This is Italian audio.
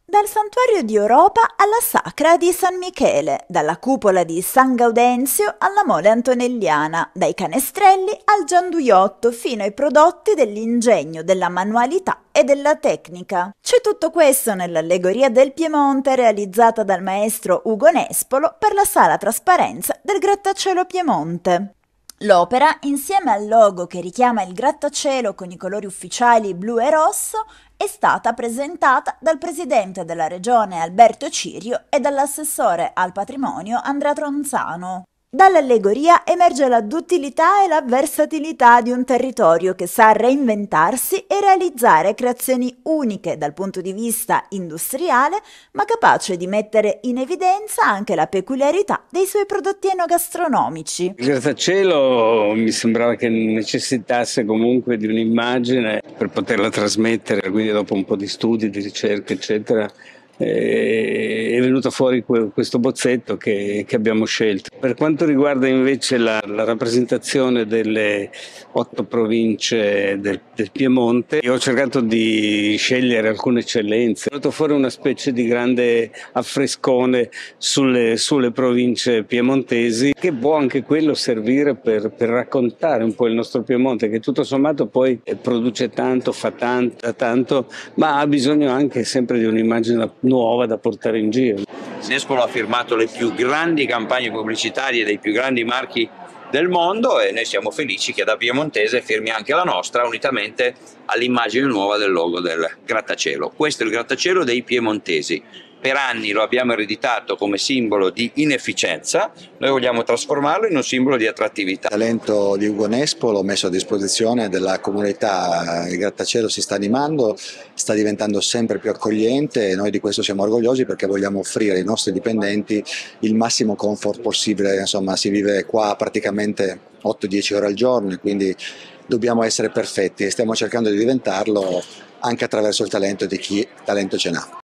Dal santuario di Europa alla sacra di San Michele, dalla cupola di San Gaudenzio alla mole antonelliana, dai canestrelli al gianduiotto fino ai prodotti dell'ingegno, della manualità e della tecnica. C'è tutto questo nell'allegoria del Piemonte realizzata dal maestro Ugo Nespolo per la sala trasparenza del Grattacielo Piemonte. L'opera, insieme al logo che richiama il grattacielo con i colori ufficiali blu e rosso, è stata presentata dal presidente della regione Alberto Cirio e dall'assessore al patrimonio Andrea Tronzano. Dall'allegoria emerge la duttilità e la versatilità di un territorio che sa reinventarsi e realizzare creazioni uniche dal punto di vista industriale, ma capace di mettere in evidenza anche la peculiarità dei suoi prodotti enogastronomici. Il grattacielo mi sembrava che necessitasse comunque di un'immagine per poterla trasmettere, quindi dopo un po' di studi, di ricerche, eccetera, è venuto fuori questo bozzetto che abbiamo scelto. Per quanto riguarda invece la rappresentazione delle 8 province del Piemonte, io ho cercato di scegliere alcune eccellenze. È venuto fuori una specie di grande affrescone sulle province piemontesi, che può anche quello servire per raccontare un po' il nostro Piemonte, che tutto sommato poi produce tanto, fa tanto, ma ha bisogno anche sempre di un'immagine nuova da portare in giro. Nespolo ha firmato le più grandi campagne pubblicitarie dei più grandi marchi del mondo e noi siamo felici che da piemontese firmi anche la nostra unitamente all'immagine nuova del logo del grattacielo. Questo è il grattacielo dei piemontesi. Per anni lo abbiamo ereditato come simbolo di inefficienza, noi vogliamo trasformarlo in un simbolo di attrattività. Il talento di Ugo Nespolo messo a disposizione della comunità, il grattacielo si sta animando, sta diventando sempre più accogliente e noi di questo siamo orgogliosi perché vogliamo offrire ai nostri dipendenti il massimo comfort possibile. Insomma, si vive qua praticamente 8-10 ore al giorno e quindi dobbiamo essere perfetti e stiamo cercando di diventarlo anche attraverso il talento di chi talento ce n'ha.